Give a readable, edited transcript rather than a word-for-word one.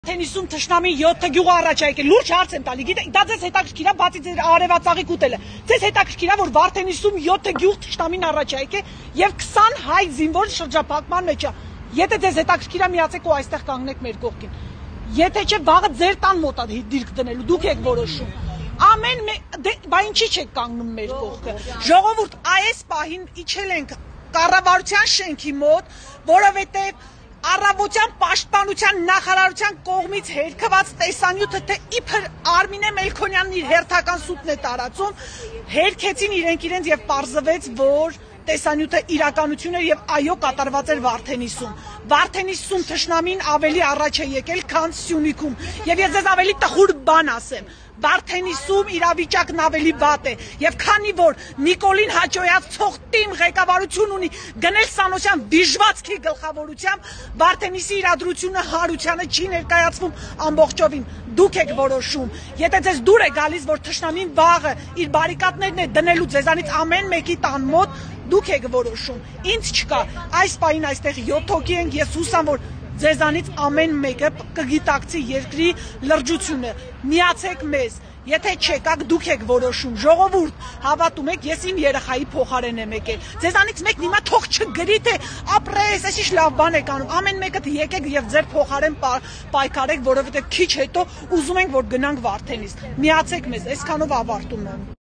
Tennisում թշնամին 7 գյուղ առաջ եկել, լուրջ հարց եմ տալի, գիտեք, դա ձեզ հետաքրքիր է, բացի ձեր արևածաղիկ ուտելը, ձեզ հետաքրքիր է, որ Վարդենիսում 7 գյուղ թշնամին առաջ եկել եւ 20 հայ զինվոր շրջափակման մեջ է։ Եթե ձեզ հետաքրքիր է, միացեք ու այստեղ կանգնեք մեր կողքին։ Եթե չէ, վաղը ձեր տան մոտ է դիրք դնելու, դուք եք որոշում։ Բա ինչի չեք կանգնում մեր կողքը։ Ժողովուրդ, այս պահին իջել ենք կառավարության շենքի մոտ, որովհետեւ Առավոտյան պաշտպանության նախարարության կողմից հերքված տեսանյութը, թե իբր Արմինե Մելքոնյանն իր հերթական սուտն է տարածում, հերքեցին իրենց եւ պարզվեց, որ տեսանյութը իրականություն էր եւ այո կատարված էր Վարդենիսում։ Վարդենիսում թշնամին ավելի առաջ է եկել, քան Սյունիքում։ Եվ ես ձեզ ավելի տխուր բան ասեմ։ Վարդենիսում իրավիճակն ավելի վատ է եւ քանի որ Նիկոլին հաջողած ցողտիմ ղեկավարություն ունի գնել Սանոսյան դիժվածքի գլխավորությամբ Վարդենիսի իրադրությունը հարությանը չի ներկայացվում ամբողջովին դուք եք որոշում եթե ձեզ դուր է գալիս որ թշնամին վաղը իր բարիկադներն է դնելու ձեզանից ամեն մեկի տան մոտ դուք եք որոշում ինձ չկա այս պահին այստեղ 7 հոգի ենք ես հուսամ որ ձեզանից ամեն մեկը կգիտակցի երկրի լրջությունը միացեք մեզ Եթե չեկաք դուք եք որոշում ժողովուրդ հավատում եք ես իմ երեխայի փոխարեն եմ եկել ձեզանից մեկն հիմա թող չգրի թե ապրես այսիշ լավ բան եք անում ամեն մեկը եկեք եւ ձեր փոխարեն պայքարեք որովհետեւ քիչ հետո ուզում ենք որ գնանք Վարդենիս միացեք մեզ այսքանով ավարտում եմ